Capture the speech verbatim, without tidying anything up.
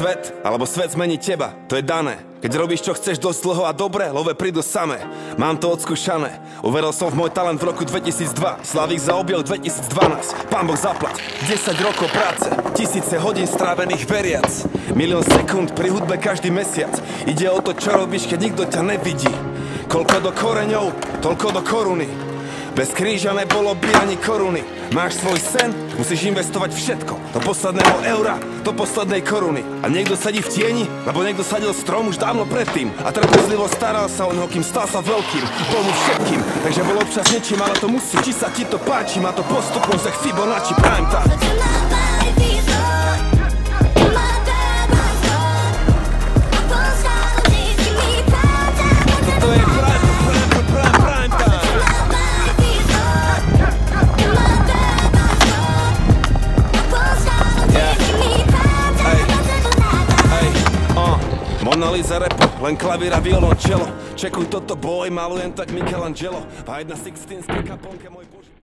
svet, alebo svet zmení teba, to je dané. Keď robíš čo chceš dosť dlho a dobre, love prídu samé. Mám to odskúšané, uveril som v môj talent v roku dvetisícdva. Slavík zaobjel dvetisícdvanásť, pán Boh zaplať. desať rokov práce, tisíce hodín strávených veriac. Milión sekúnd pri hudbe každý mesiac. Ide o to, čo robíš, keď nikto ťa nevidí. Koľko do koreňov, toľko do koruny. Bez kríža nebolo by ani koruny. Máš svoj sen, musíš investovať všetko. Do posledného eura, do poslednej koruny. A niekto sedí v tieni, lebo niekto sadil strom už dávno predtým. A trpezlivo staral sa o neho, kým stal sa veľkým. Bol mu všetkým, takže bol občas niečím, ale to musí. Či sa ti to páči, má to postupnosť jak Fibonacci Prime Time. Mona Lisa repo, len klavír a violončelo. Čekuj toto boj, malujem tak Michelangelo. A jedna sixtínska kaponka môj bože.